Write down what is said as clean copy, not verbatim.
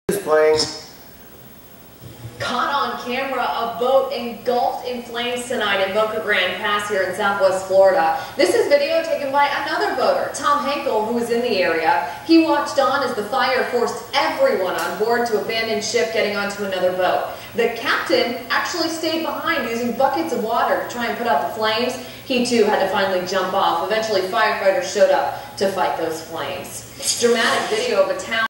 Who's playing? Caught on camera, a boat engulfed in flames tonight in Boca Grande Pass here in Southwest Florida. This is video taken by another boater, Tom Henkel, who was in the area. He watched on as the fire forced everyone on board to abandon ship, getting onto another boat. The captain actually stayed behind using buckets of water to try and put out the flames. He too had to finally jump off. Eventually, firefighters showed up to fight those flames. Dramatic video of a town